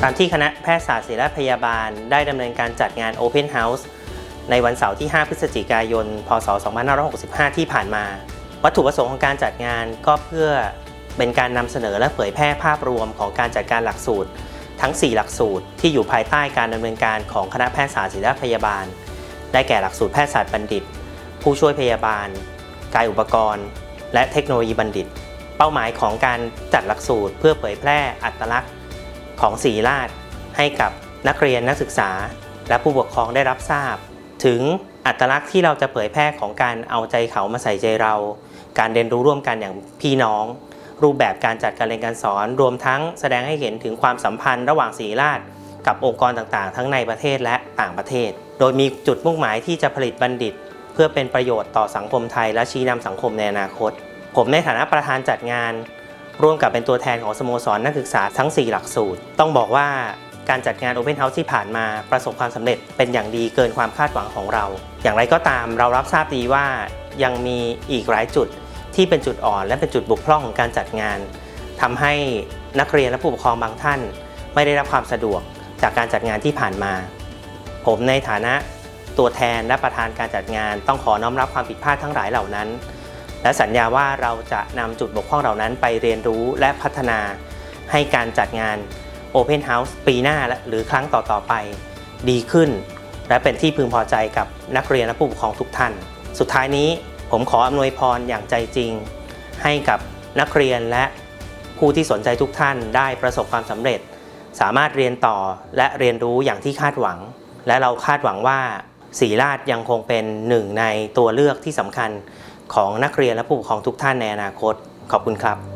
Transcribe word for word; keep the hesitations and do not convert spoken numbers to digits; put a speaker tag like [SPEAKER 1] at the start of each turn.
[SPEAKER 1] ตามที่คณะแพทยศาสตร์ศิริราชพยาบาลได้ดำเนินการจัดงาน Open House ในวันเสาร์ที่ ห้า พฤศจิกายน พ.ศ. สองพันห้าร้อยหกสิบห้า ที่ผ่านมาวัตถุประสงค์ของการจัดงานก็เพื่อเป็นการนำเสนอและเผยแพร่ภาพรวมของการจัดการหลักสูตรทั้ง สี่ หลักสูตรที่อยู่ภายใต้การดำเนินการของคณะแพทยศาสตร์ศิริราชพยาบาลได้แก่หลักสูตรแพทยศาสตร์บัณฑิตผู้ช่วยพยาบาลกายอุปกรณ์และเทคโนโลยีบัณฑิตเป้าหมายของการจัดหลักสูตรเพื่อเผยแพร่อัตลักษณ์ของศิริราชให้กับนักเรียนนักศึกษาและผู้ปกครองได้รับทราบถึงอัตลักษณ์ที่เราจะเผยแพร่ของการเอาใจเขามาใส่ใจเราการเรียนรู้ร่วมกันอย่างพี่น้องรูปแบบการจัดการเรียนการสอนรวมทั้งแสดงให้เห็นถึงความสัมพันธ์ระหว่างศิริราชกับองค์กรต่างๆทั้งในประเทศและต่างประเทศโดยมีจุดมุ่งหมายที่จะผลิตบัณฑิตเพื่อเป็นประโยชน์ต่อสังคมไทยและชี้นำสังคมในอนาคตผมในฐานะประธานจัดงานร่วมกับเป็นตัวแทนของสโมสรนักศึกษาทั้งสี่หลักสูตรต้องบอกว่าการจัดงาน Open House ที่ผ่านมาประสบความสำเร็จเป็นอย่างดีเกินความคาดหวังของเราอย่างไรก็ตามเรารับทราบดีว่ายังมีอีกหลายจุดที่เป็นจุดอ่อนและเป็นจุดบกพร่องของการจัดงานทำให้นักเรียนและผู้ปกครองบางท่านไม่ได้รับความสะดวกจากการจัดงานที่ผ่านมาผมในฐานะตัวแทนและประธานการจัดงานต้องขอน้อมรับความผิดพลาดทั้งหลายเหล่านั้นและสัญญาว่าเราจะนำจุดบกพร่องเหล่านั้นไปเรียนรู้และพัฒนาให้การจัดงาน Open House ปีหน้าหรือครั้งต่อๆไปดีขึ้นและเป็นที่พึงพอใจกับนักเรียนและผู้ปกครองทุกท่านสุดท้ายนี้ผมขออำนวยพรอย่างใจจริงให้กับนักเรียนและผู้ที่สนใจทุกท่านได้ประสบความสำเร็จสามารถเรียนต่อและเรียนรู้อย่างที่คาดหวังและเราคาดหวังว่าศิริราชยังคงเป็นหนึ่งในตัวเลือกที่สำคัญของนักเรียนและผู้ปกครองทุกท่านในอนาคตขอบคุณครับ